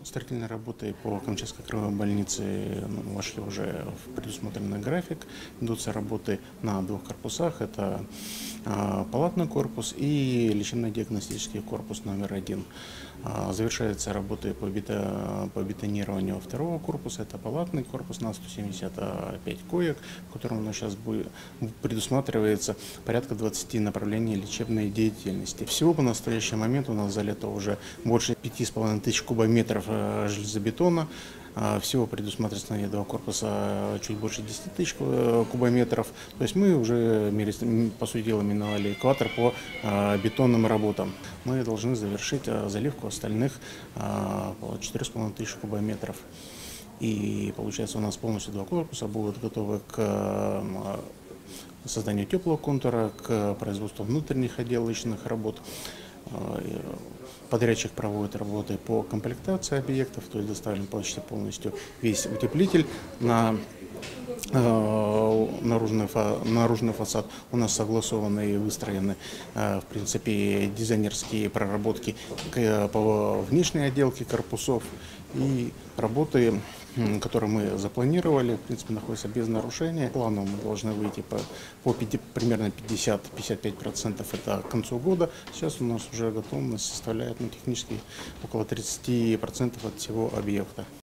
Строительные работы по Камчатской краевой больнице вошли уже в предусмотренный график. Ведутся работы на двух корпусах. Это палатный корпус и лечебно-диагностический корпус номер 1. Завершаются работы по бетонированию второго корпуса. Это палатный корпус на 175 коек, в котором у нас сейчас предусматривается порядка 20 направлений лечебной деятельности. Всего по настоящий момент у нас залито уже больше 5500 кубометров железобетона. Всего предусматривается на два корпуса чуть больше 10 тысяч кубометров. То есть мы уже, по сути дела, миновали экватор по бетонным работам. Мы должны завершить заливку остальных 4500 кубометров. И получается, у нас полностью два корпуса будут готовы к созданию теплого контура, к производству внутренних отделочных работ. Подрядчик проводит работы по комплектации объектов, то есть доставлен почти полностью весь утеплитель на наружный фасад. У нас согласованы и выстроены, в принципе, дизайнерские проработки по внешней отделке корпусов. И работы, которые мы запланировали, в принципе, находятся без нарушения. Планом мы должны выйти примерно 50-55% это к концу года. Сейчас у нас уже готовность составляет технически около 30% от всего объекта.